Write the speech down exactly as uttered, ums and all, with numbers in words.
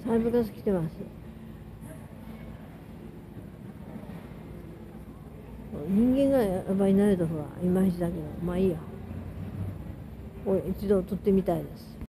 サイブガス来てます。人間がやばいなるとほらいまいちだけど、まあいいや。これ一度撮ってみたいです。